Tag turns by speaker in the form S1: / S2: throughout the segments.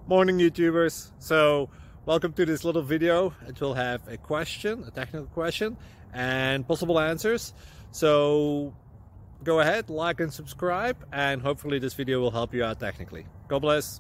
S1: Morning YouTubers. So welcome to this little video. It will have a question, a technical question, and possible answers. So go ahead, like and subscribe, and hopefully this video will help you out technically. God bless.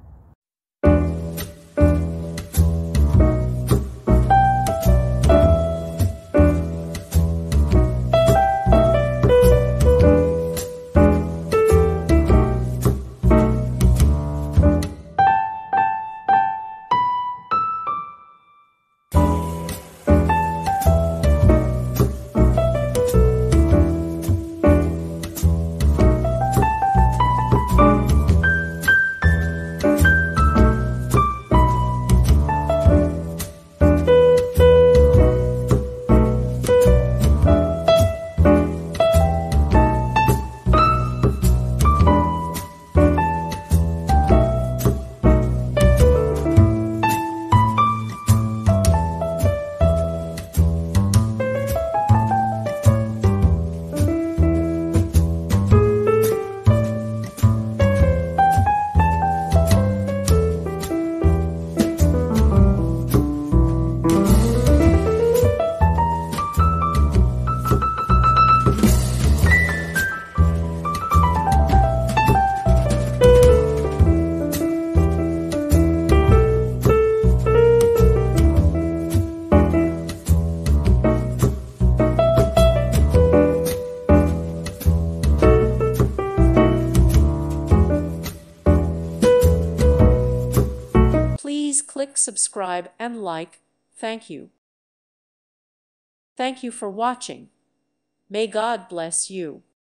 S2: Please click subscribe and like. Thank you. Thank you for watching. May God bless you.